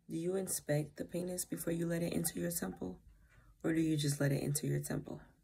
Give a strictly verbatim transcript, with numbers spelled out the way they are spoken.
Do you inspect the penis before you let it into your temple? Or do you just let it into your temple?